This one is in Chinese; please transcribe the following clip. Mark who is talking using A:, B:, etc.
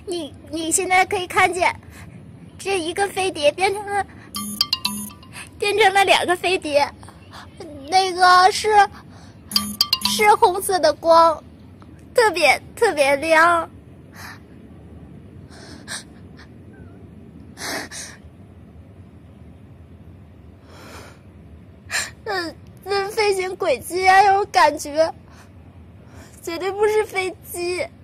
A: 你现在可以看见，这一个飞碟变成了2个飞碟，那个是红色的光，特别亮。那飞行轨迹啊，有感觉，绝对不是飞机。